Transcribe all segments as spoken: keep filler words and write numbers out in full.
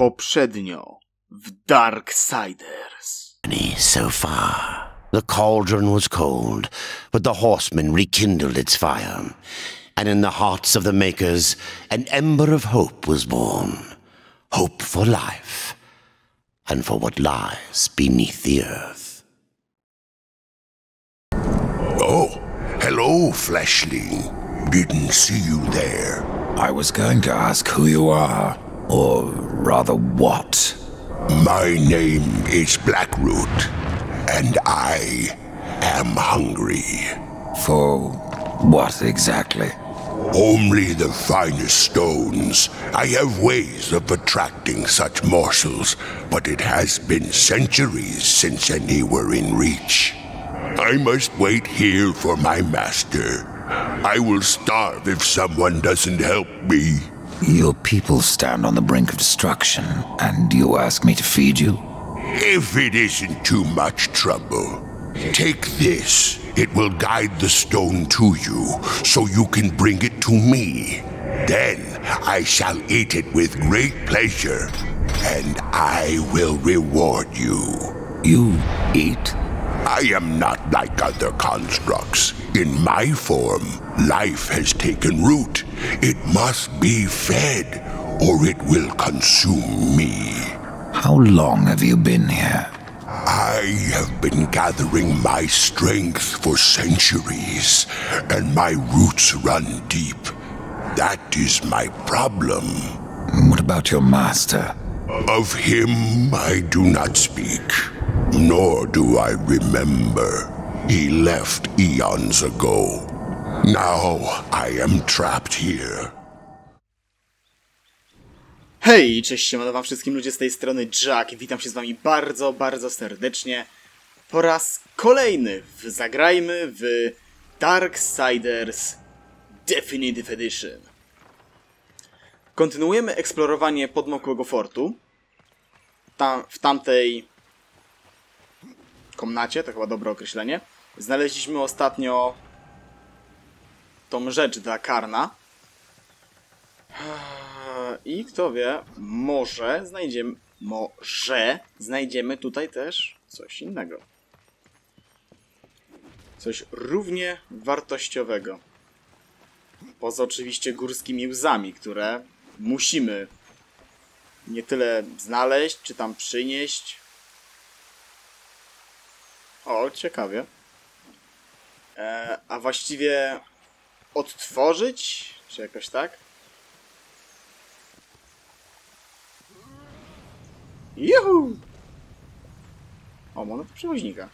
Poprzednio w Darksiders. So far, the cauldron was cold, but the horsemen rekindled its fire, and in the hearts of the makers, an ember of hope was born. Hope for life, and for what lies beneath the earth. Oh, hello, fleshling. Didn't see you there. I was going to ask who you are, or rather what. My name is Blackroot, and I am hungry. For what exactly? Only the finest stones. I have ways of attracting such morsels, but it has been centuries since any were in reach. I must wait here for my master. I will starve if someone doesn't help me. Your people stand on the brink of destruction, and you ask me to feed you? If it isn't too much trouble, take this. It will guide the stone to you, so you can bring it to me. Then I shall eat it with great pleasure, and I will reward you. You eat? I am not like other constructs. In my form, life has taken root. It must be fed, or it will consume me. How long have you been here? I have been gathering my strength for centuries, and my roots run deep. That is my problem. What about your master? Of him I do not speak, nor do I remember. He left eons ago. Now I am trapped here. Hej, cześć, siemano wam wszystkim ludzie, z tej strony Jack i witam się z wami bardzo, bardzo serdecznie po raz kolejny w Zagrajmy w Darksiders Definitive Edition. Kontynuujemy eksplorowanie podmokłego fortu. Tam, w tamtej komnacie, to chyba dobre określenie, znaleźliśmy ostatnio tą rzecz dla Karna. I kto wie, może znajdziemy, może znajdziemy tutaj też coś innego. Coś równie wartościowego. Poza oczywiście górskimi łzami, które musimy nie tyle znaleźć, czy tam przynieść. O, ciekawie. E, a właściwie odtworzyć, czy jakoś tak? Juhu! O, mamy tu przewoźnika.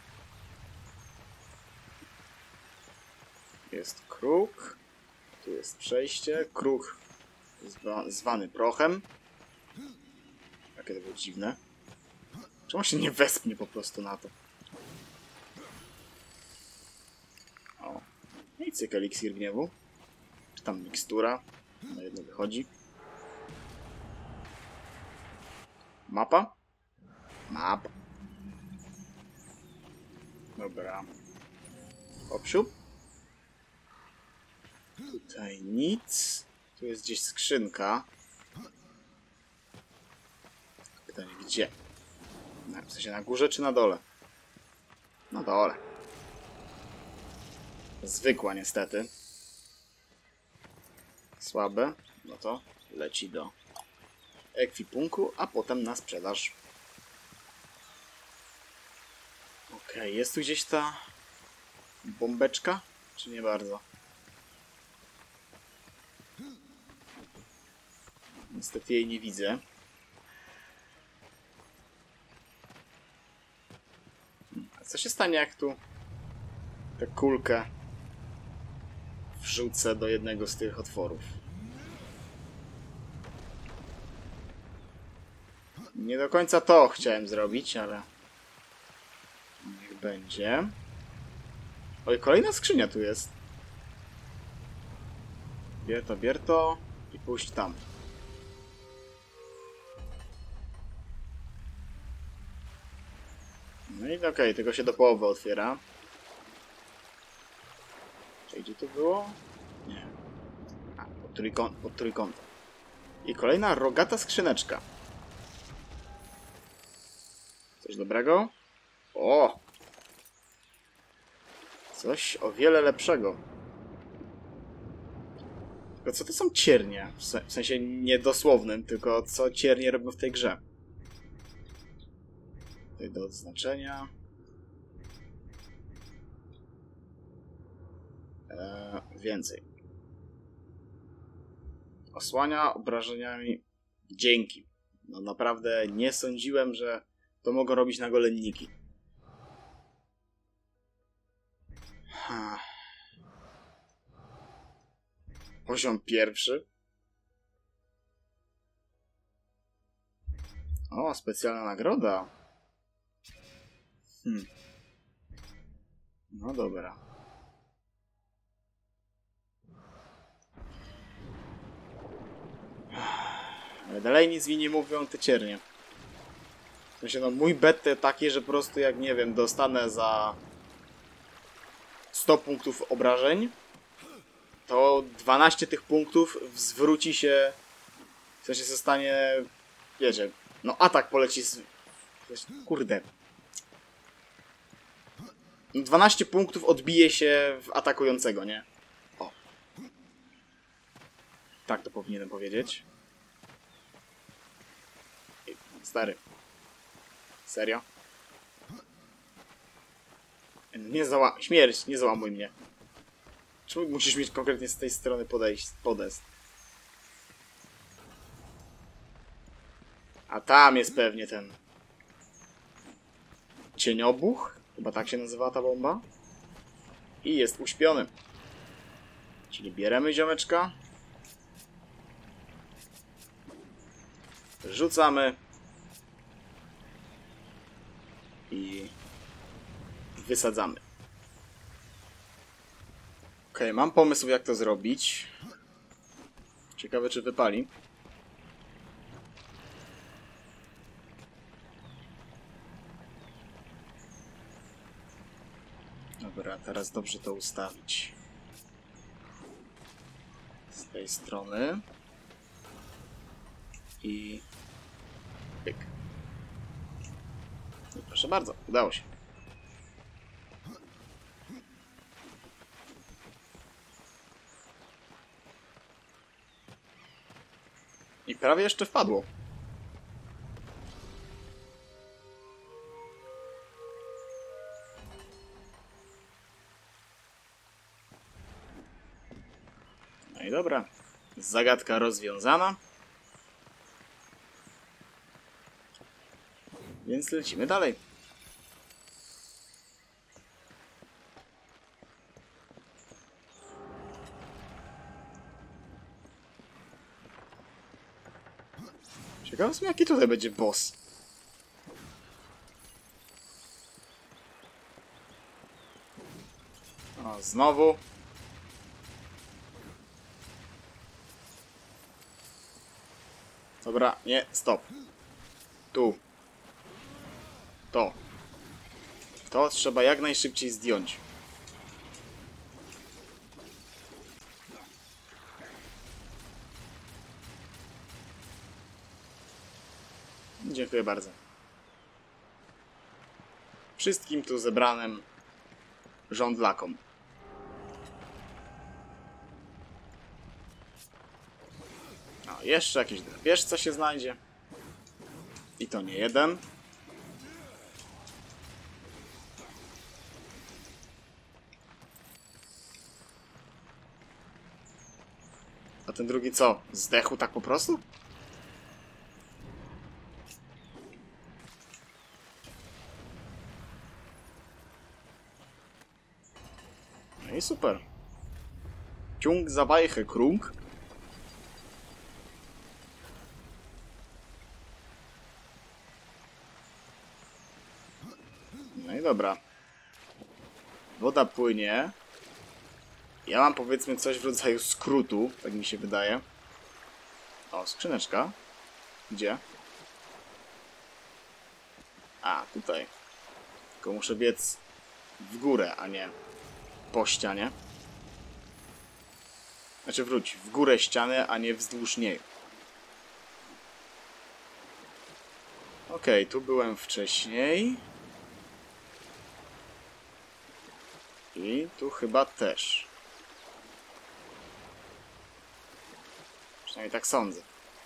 Jest kruk. Tu jest przejście. Kruk zwa zwany prochem. Jakie to było dziwne. Czemu się nie wespnie po prostu na to? O. I cyk eliksir gniewu. Czy tam mikstura. Na jedno wychodzi. Mapa? Mapa. Dobra. Obsiup. Tutaj nic. Tu jest gdzieś skrzynka. Pytanie gdzie? W sensie na górze czy na dole? Na dole. Zwykła niestety. Słabe. No to leci do ekwipunku, a potem na sprzedaż. Okej, okay, jest tu gdzieś ta bombeczka? Czy nie bardzo? Niestety jej nie widzę. A co się stanie, jak tu tę kulkę wrzucę do jednego z tych otworów? Nie do końca to chciałem zrobić, ale niech będzie. Oj, kolejna skrzynia tu jest. Bier to, bier to i pójść tam. No i okej, okay, tylko się do połowy otwiera. Czyli gdzie to było? Nie. A, pod, trójkąt, pod trójkątem. I kolejna rogata skrzyneczka. Coś dobrego? O! Coś o wiele lepszego. Tylko co to są ciernie? W, se w sensie nie dosłownym, tylko co ciernie robią w tej grze. Tutaj do odznaczenia. Eee, więcej. Osłania obrażeniami. Dzięki. No naprawdę nie sądziłem, że to mogą robić nagolenniki. Ha. Poziom pierwszy. O, specjalna nagroda. Hmm. No dobra. Ale dalej nic mi nie mówią te ciernie. W sensie, no mój bet taki, że po prostu jak, nie wiem, dostanę za sto punktów obrażeń, to dwanaście tych punktów zwróci się, w sensie zostanie, wiecie, no atak poleci z... Kurde. dwanaście punktów odbije się w atakującego, nie? O. Tak to powinienem powiedzieć. Stary. Serio? Nie załam... Śmierć, nie załamuj mnie. Czemu musisz mieć konkretnie z tej strony podejść, podest? A tam jest pewnie ten... Cieniobuch? Chyba tak się nazywa ta bomba. I jest uśpiony. Czyli bieremy ziomeczka. Rzucamy. I wysadzamy. Ok, mam pomysł, jak to zrobić. Ciekawe, czy wypali. Dobra, teraz dobrze to ustawić. Z tej strony. I... pyk. I proszę bardzo, udało się. I prawie jeszcze wpadło. No i dobra. Zagadka rozwiązana. Więc lecimy dalej. Ciekawe są, jaki tutaj będzie boss. O, znowu. Dobra, nie, stop. Tu. To. To trzeba jak najszybciej zdjąć. Dziękuję bardzo. Wszystkim tu zebranym żądlakom. O, jeszcze jakiś drapieżca się znajdzie. I to nie jeden. A ten drugi co? Zdechł tak po prostu? No i super. Ciąg zawajchy krung. No i dobra. Woda płynie. Ja mam, powiedzmy, coś w rodzaju skrótu, tak mi się wydaje. O, skrzyneczka. Gdzie? A, tutaj. Tylko muszę biec w górę, a nie po ścianie. Znaczy wróć, w górę ściany, a nie wzdłuż niej. Okej, tu byłem wcześniej. I tu chyba też. Przynajmniej tak sądzę.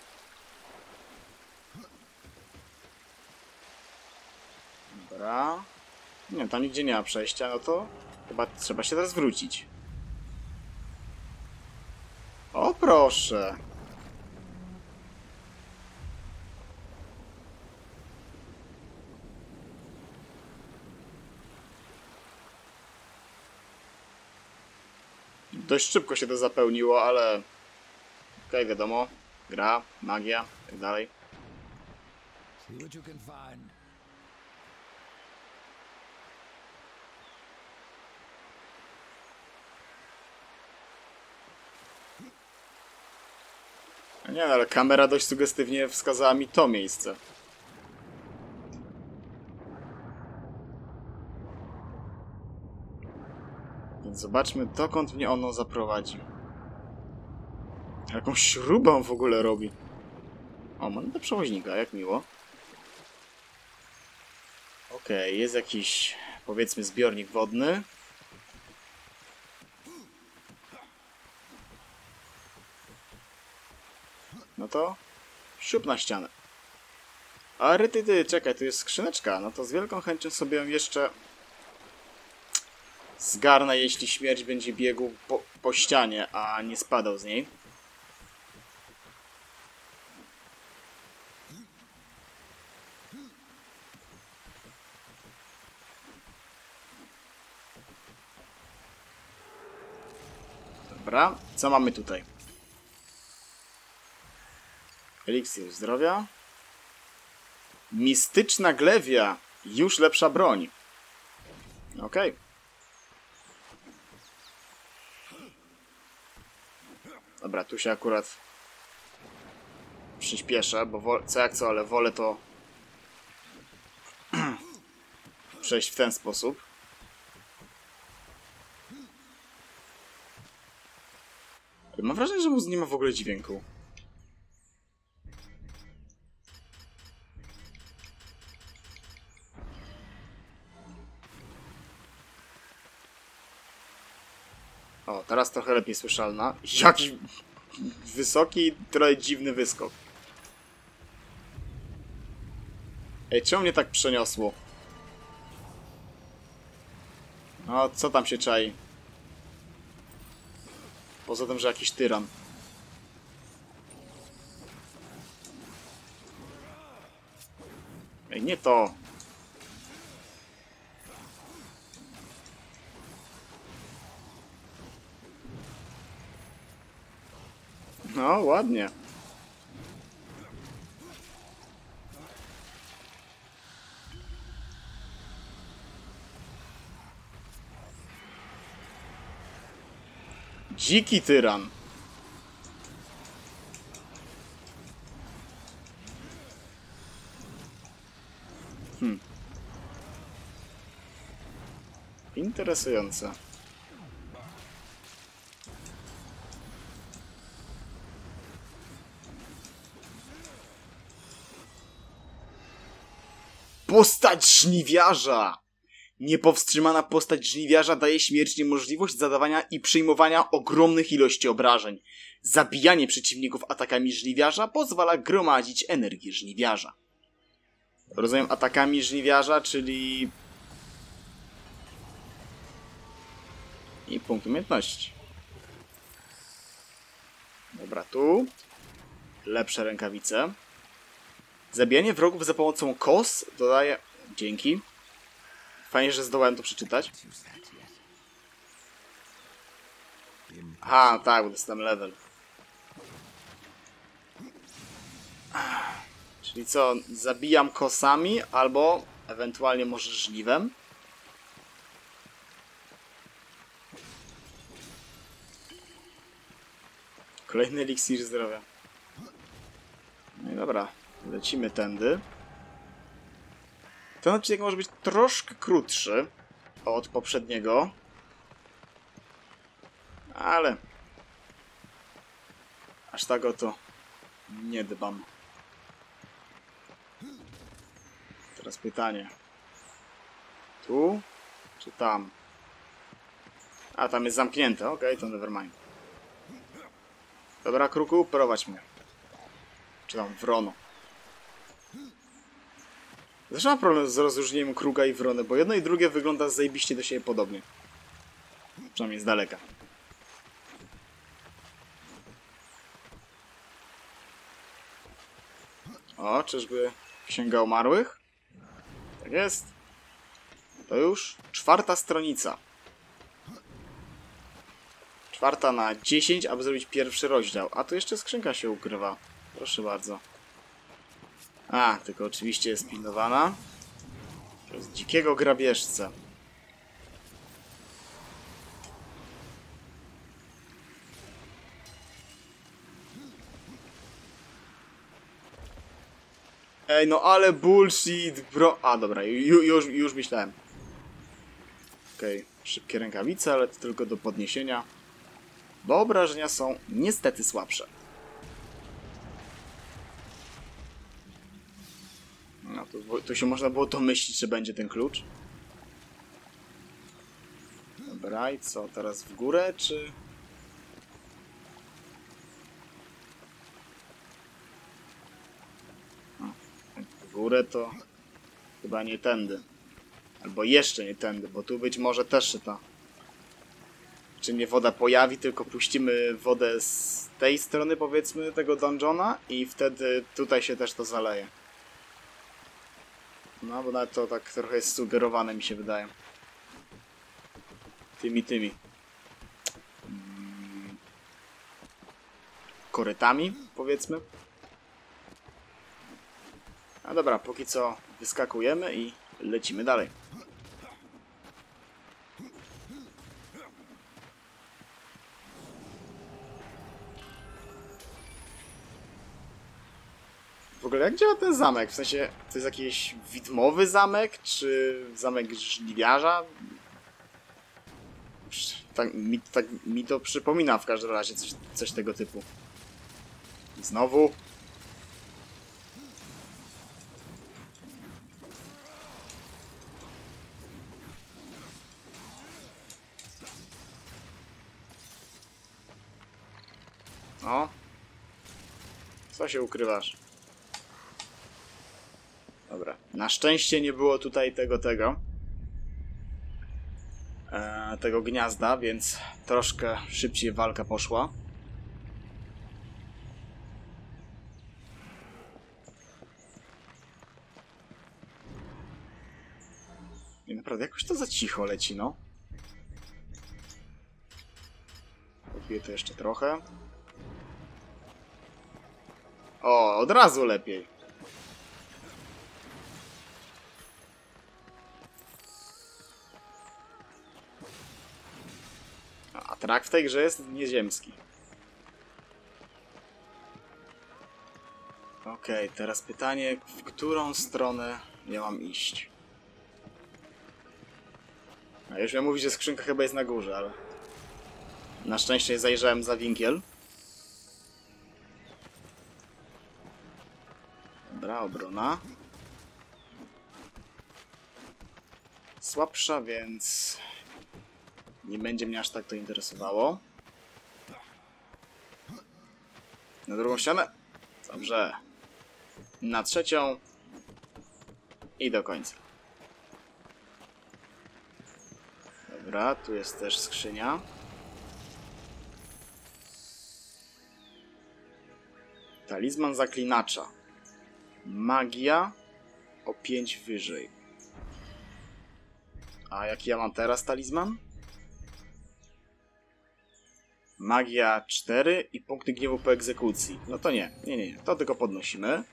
Dobra. Nie, tam nigdzie nie ma przejścia, no to chyba trzeba się teraz wrócić. O proszę. Dość szybko się to zapełniło, ale... Okej, okay, wiadomo. Gra, magia, tak dalej. See what you can find. Nie, no, ale kamera dość sugestywnie wskazała mi to miejsce. Więc zobaczmy, dokąd mnie ono zaprowadzi. Jakąś śrubę on w ogóle robi. O, mam do przewoźnika, jak miło. Okej, okay, jest jakiś, powiedzmy, zbiornik wodny. No to siup na ścianę. A ryty, ty, czekaj, tu jest skrzyneczka. No to z wielką chęcią sobie ją jeszcze zgarnę, jeśli śmierć będzie biegł po, po ścianie, a nie spadał z niej. Dobra, co mamy tutaj? Eliksir zdrowia. Mistyczna glewia. Już lepsza broń. Okej. Okay. Dobra, tu się akurat przyspieszę, bo co jak co, ale wolę to przejść w ten sposób. Ale mam wrażenie, że mózg nie ma w ogóle dźwięku. O, teraz trochę lepiej słyszalna. Jaki wysoki, trochę dziwny wyskok. Ej, czemu mnie tak przeniosło? No, co tam się czai? Poza tym, że jakiś tyran. Ej, nie to. No, ładnie. Dziki tyran. Hmm. Interesujące. Postać żniwiarza! Niepowstrzymana postać żniwiarza daje śmierci możliwość zadawania i przyjmowania ogromnych ilości obrażeń. Zabijanie przeciwników atakami żniwiarza pozwala gromadzić energię żniwiarza. Rozumiem, atakami żniwiarza, czyli... I punkt umiejętności. Dobra, tu. Lepsze rękawice. Zabijanie wrogów za pomocą kos dodaje... Dzięki. Fajnie, że zdołałem to przeczytać. Aha, tak, bo to jest tam level. Czyli co, zabijam kosami, albo ewentualnie może żniwem. Kolejny eliksir zdrowia. No i dobra, lecimy tędy. Ten odcinek może być troszkę krótszy od poprzedniego. Ale aż tak o to nie dbam. Teraz pytanie. Tu? Czy tam? A, tam jest zamknięte. Okej, okay, to nevermind. Dobra, kruku, prowadź mnie. Czy tam wrono. Zresztą mam problem z rozróżnieniem kruka i wrony, bo jedno i drugie wygląda zajebiście do siebie podobnie. Przynajmniej z daleka. O, czyżby Księga Umarłych? Tak jest. To już czwarta stronica. Czwarta na dziesięć, aby zrobić pierwszy rozdział. A tu jeszcze skrzynka się ukrywa. Proszę bardzo. A, tylko oczywiście jest pilnowana przez dzikiego grabieżcę. Ej, no ale bullshit, bro... A, dobra, ju, już, już myślałem. Okej, okay. Szybkie rękawice, ale to tylko do podniesienia. Bo obrażenia są niestety słabsze. No, tu, tu się można było domyślić, że będzie ten klucz. Dobra, i co? Teraz w górę, czy... W górę to chyba nie tędy. Albo jeszcze nie tędy, bo tu być może też się ta... Czy nie woda pojawi, tylko puścimy wodę z tej strony, powiedzmy, tego dungeona i wtedy tutaj się też to zaleje. No, bo nawet to tak trochę jest sugerowane, mi się wydaje. Tymi, tymi. Hmm. Korytami, powiedzmy. A dobra, póki co wyskakujemy i lecimy dalej. W ogóle jak działa ten zamek? W sensie, to jest jakiś widmowy zamek, czy zamek żliwiarza? Tak mi, tak mi to przypomina w każdym razie coś, coś tego typu. I znowu. O. Co się ukrywasz? Dobra. Na szczęście nie było tutaj tego, tego. E, tego gniazda, więc troszkę szybciej walka poszła. I naprawdę jakoś to za cicho leci, no. Odbiję to jeszcze trochę. O, od razu lepiej. A trak w tej grze jest nieziemski. Okej, okay, teraz pytanie, w którą stronę ja mam iść? A już miałem mówić, że skrzynka chyba jest na górze, ale... Na szczęście zajrzałem za winkiel. Dobra, obrona. Słabsza, więc... nie będzie mnie aż tak to interesowało. Na drugą ścianę? Dobrze. Na trzecią. I do końca. Dobra, tu jest też skrzynia. Talizman zaklinacza. Magia o pięć wyżej. A jaki ja mam teraz talizman? Magia cztery i punkty gniewu po egzekucji. No to nie, nie, nie, nie. To tylko podnosimy.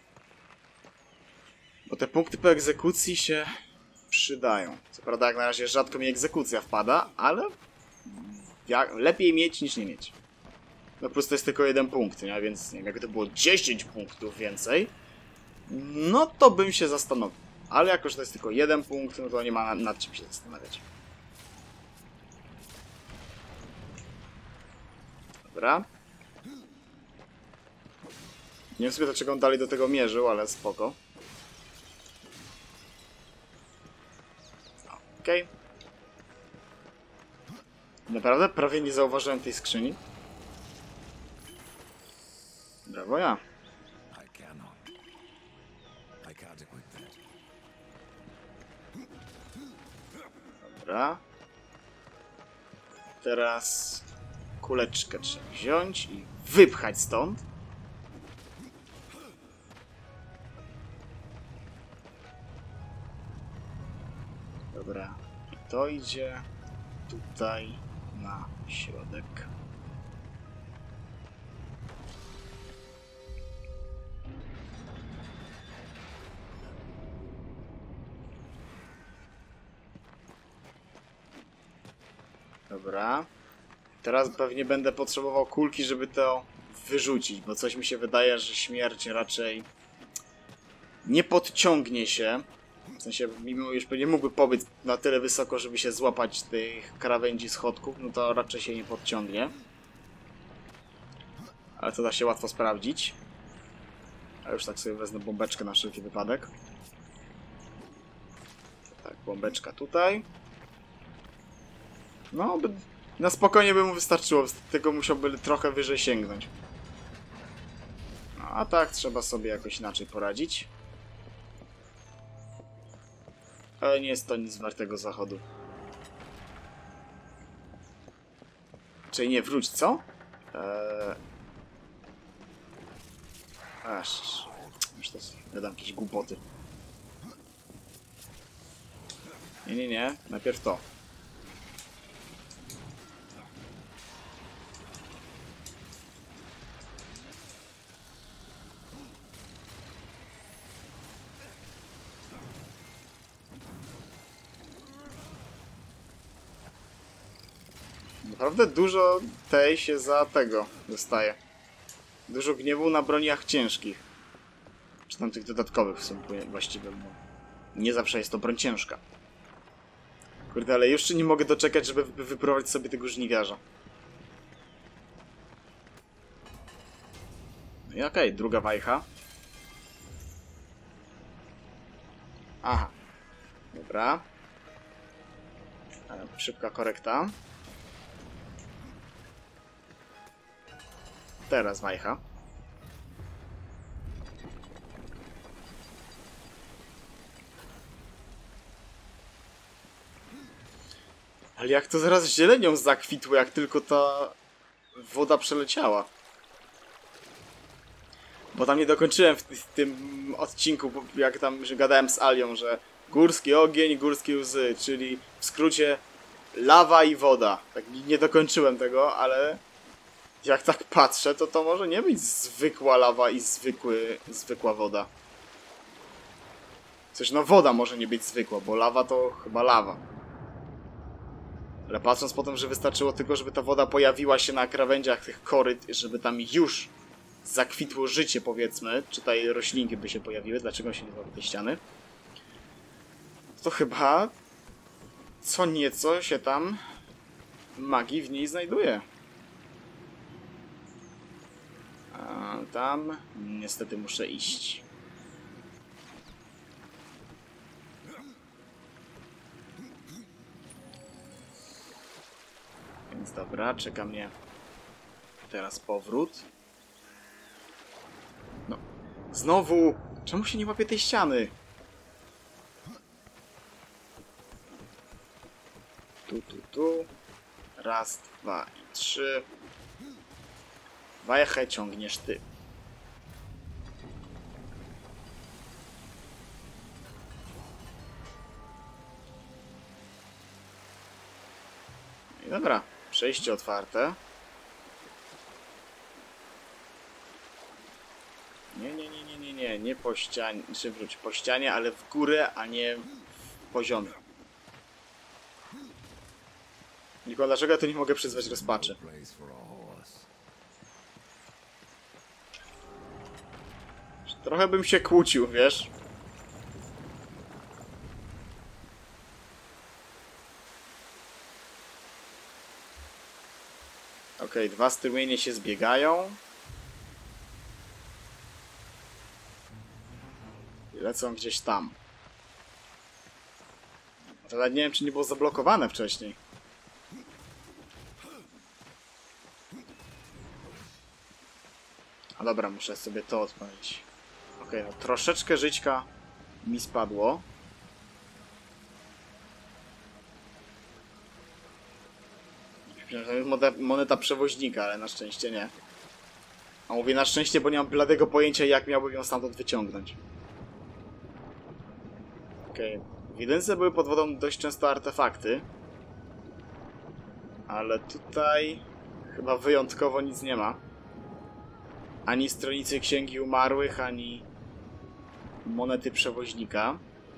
Bo te punkty po egzekucji się przydają. Co prawda jak na razie rzadko mi egzekucja wpada, ale jak, lepiej mieć niż nie mieć. No plus to jest tylko jeden punkt, nie? Więc nie wiem, jakby to było dziesięć punktów więcej, no to bym się zastanowił. Ale jako, że to jest tylko jeden punkt, no to nie ma nad, nad czym się zastanawiać. Dobra. Nie wiem sobie dlaczego on dalej do tego mierzył, ale spoko. Okej. Okay. Naprawdę? Prawie nie zauważyłem tej skrzyni. Brawo ja. Dobra. Teraz kuleczkę trzeba wziąć i wypchać stąd. Dobra. I to idzie tutaj na środek. Dobra. Teraz pewnie będę potrzebował kulki, żeby to wyrzucić, bo coś mi się wydaje, że śmierć raczej nie podciągnie się. W sensie, mimo już pewnie mógłby pobyć na tyle wysoko, żeby się złapać tych krawędzi schodków, no to raczej się nie podciągnie. Ale to da się łatwo sprawdzić. A już tak sobie wezmę bombeczkę na wszelki wypadek. Tak, bombeczka tutaj. No, by, na spokojnie by mu wystarczyło, tylko musiałby trochę wyżej sięgnąć. No, a tak trzeba sobie jakoś inaczej poradzić. Ale nie jest to nic wartego zachodu. Czyli nie, wróć, co? Eee... Aż... Już to dodam jakieś głupoty. Nie, nie, nie. Najpierw to. Naprawdę dużo tej się za tego dostaje. Dużo gniewu na broniach ciężkich. Czy tam tych dodatkowych w sumie właściwie, bo nie zawsze jest to broń ciężka. Kurde, ale jeszcze nie mogę doczekać, żeby wyprowadzić sobie tego żniwiarza. No i okej, okay, druga wajcha. Aha. Dobra. Szybka korekta. Teraz wajcha. Ale jak to zaraz zielenią zakwitło, jak tylko ta woda przeleciała. Bo tam nie dokończyłem w, w tym odcinku, jak tam że gadałem z Alią, że górski ogień, górskie łzy, czyli w skrócie lawa i woda. Tak nie dokończyłem tego, ale jak tak patrzę, to to może nie być zwykła lawa i zwykły, zwykła woda. Coś, no woda może nie być zwykła, bo lawa to chyba lawa. Ale patrząc po tym, że wystarczyło tylko, żeby ta woda pojawiła się na krawędziach tych koryt, żeby tam już zakwitło życie, powiedzmy, czy tutaj roślinki by się pojawiły, dlaczego się nie zrobiły te ściany, to chyba co nieco się tam magii w niej znajduje. A tam niestety muszę iść. Więc dobra, czeka mnie teraz powrót. No, znowu! Czemu się nie łapie tej ściany? Tu, tu, tu. Raz, dwa i trzy. Wajchę ciągniesz ty. I dobra, przejście otwarte. Nie, nie, nie, nie, nie, nie, nie po ścianie, czy wróć po ścianie, ale w górę, a nie w poziomie. Nikola, dlaczego ja tu nie mogę przyzwać rozpaczy? Trochę bym się kłócił, wiesz? Okej, okay, dwa strumienie się zbiegają. I lecą gdzieś tam. To nawet nie wiem, czy nie było zablokowane wcześniej. A dobra, muszę sobie to odpalić. Okej, okay, no troszeczkę żyćka mi spadło. Moneta przewoźnika, ale na szczęście nie. A mówię na szczęście, bo nie mam bladego pojęcia, jak miałbym ją stamtąd wyciągnąć. Okej. Okay. W jedynce były pod wodą dość często artefakty. Ale tutaj chyba wyjątkowo nic nie ma. Ani stronicy Księgi Umarłych, ani monety przewoźnika.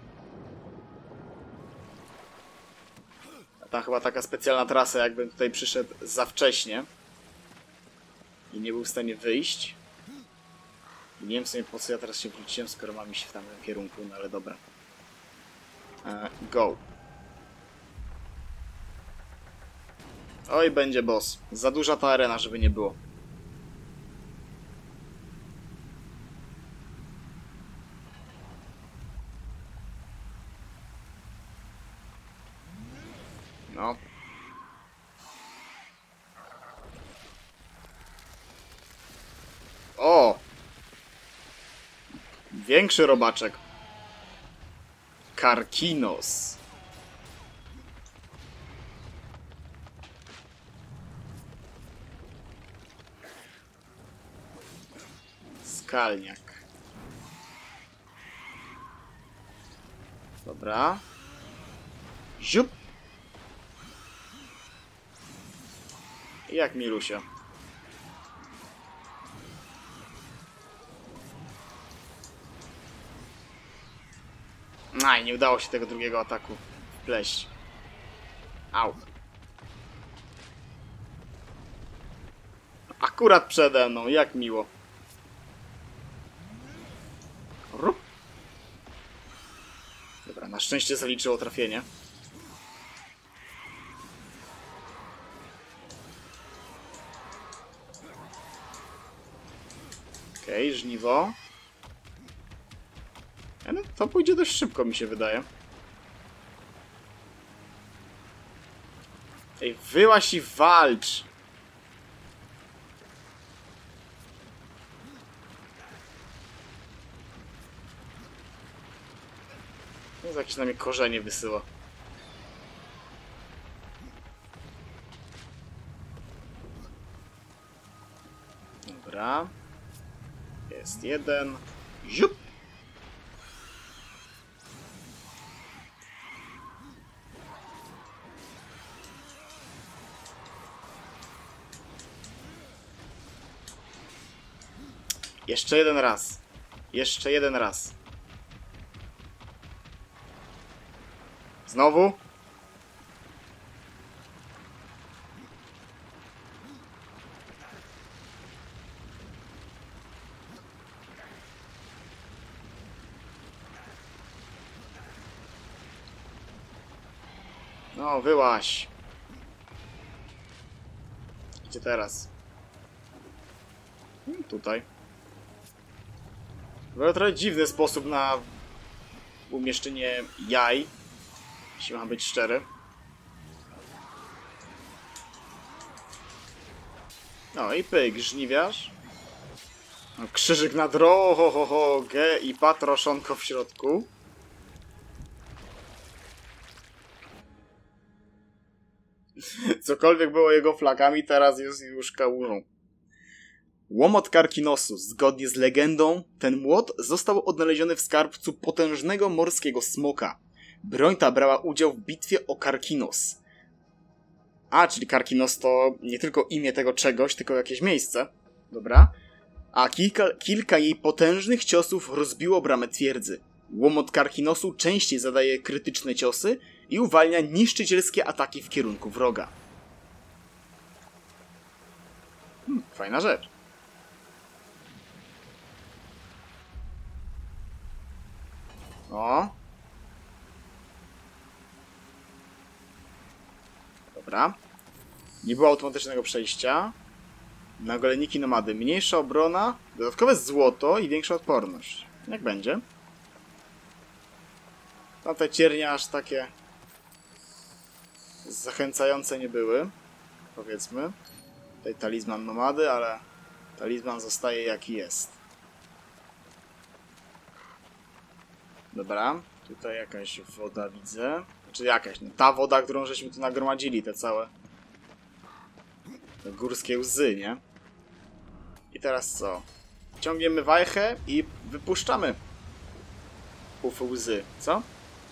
A ta chyba taka specjalna trasa, jakbym tutaj przyszedł za wcześnie i nie był w stanie wyjść. I nie wiem w sumie, po co ja teraz się wróciłem, skoro mam iść w tamtym kierunku, no ale dobra. Uh, go. Oj, będzie boss. Za duża ta arena, żeby nie było. No. O! Większy robaczek. Karkinos. Skalniak. Dobra. Ziup. Jak Milusia. Aj, nie udało się tego drugiego ataku wpleść. Au. Akurat przede mną, jak miło. Rup. Dobra, na szczęście zaliczyło trafienie. Okej, okay, żniwo. No, to pójdzie dość szybko, mi się wydaje. Ej, wyłaź i walcz! No, jakieś na mnie korzenie wysyła. Dobra. Jest jeden. Ziup! Jeszcze jeden raz. Jeszcze jeden raz. Znowu? No, wyłaź. Gdzie teraz? Hmm, tutaj. To trochę dziwny sposób na umieszczenie jaj, jeśli mam być szczery. No i pyk, żniwiarz. No, krzyżyk na dro, ho, ho, ho, ge i patroszonko w środku. Cokolwiek było jego flagami, teraz jest już kałużą. Łomot Karkinosu. Zgodnie z legendą, ten młot został odnaleziony w skarbcu potężnego morskiego smoka. Broń ta brała udział w bitwie o Karkinos. A, czyli Karkinos to nie tylko imię tego czegoś, tylko jakieś miejsce. Dobra. A kilka, kilka jej potężnych ciosów rozbiło bramę twierdzy. Łomot Karkinosu częściej zadaje krytyczne ciosy i uwalnia niszczycielskie ataki w kierunku wroga. Hmm, fajna rzecz. O. Dobra. Nie było automatycznego przejścia. Nagoleniki nomady. Mniejsza obrona, dodatkowe złoto i większa odporność. Jak będzie? Tamte ciernie aż takie zachęcające nie były, powiedzmy. Tutaj talizman nomady, ale talizman zostaje jaki jest. Dobra, tutaj jakaś woda widzę. Znaczy jakaś, no ta woda, którą żeśmy tu nagromadzili, te całe te górskie łzy, nie? I teraz co? Ciągniemy wajchę i wypuszczamy ów łzy, co?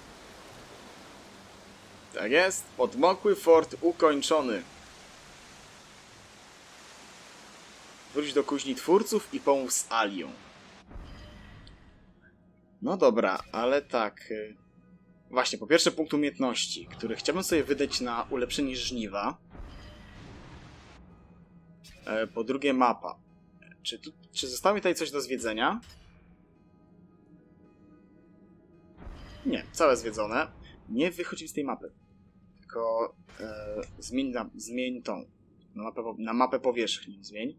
Tak jest, podmokły fort ukończony. Wróć do kuźni twórców i pomów z Alią. No dobra, ale tak... Właśnie, po pierwsze punkt umiejętności, który chciałbym sobie wydać na ulepszenie żniwa. Po drugie mapa. Czy, tu, czy zostało mi tutaj coś do zwiedzenia? Nie, całe zwiedzone. Nie wychodzi z tej mapy. Tylko e, zmień, na, zmień tą. Na mapę, na mapę powierzchni zmień.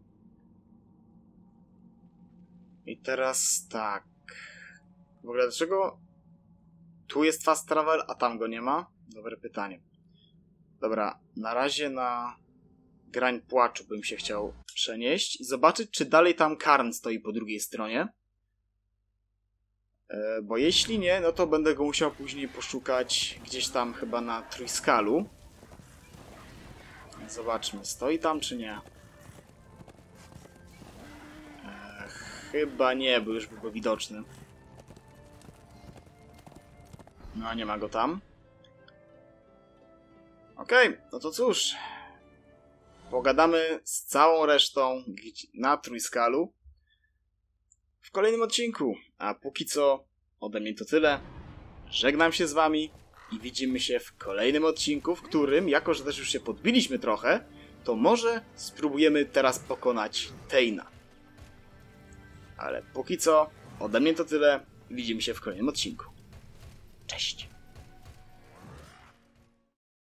I teraz tak. W ogóle dlaczego tu jest fast travel, a tam go nie ma? Dobre pytanie. Dobra, na razie na Grań Płaczu bym się chciał przenieść i zobaczyć, czy dalej tam Karn stoi po drugiej stronie. E, bo jeśli nie, no to będę go musiał później poszukać gdzieś tam chyba na Trójskalu. Zobaczmy, stoi tam czy nie? E, chyba nie, bo już był widoczny. No, nie ma go tam. Okej, okay, no to cóż. Pogadamy z całą resztą na Trójskalu w kolejnym odcinku. A póki co ode mnie to tyle. Żegnam się z wami i widzimy się w kolejnym odcinku, w którym, jako że też już się podbiliśmy trochę, to może spróbujemy teraz pokonać Teyna. Ale póki co ode mnie to tyle. Widzimy się w kolejnym odcinku. Cześć!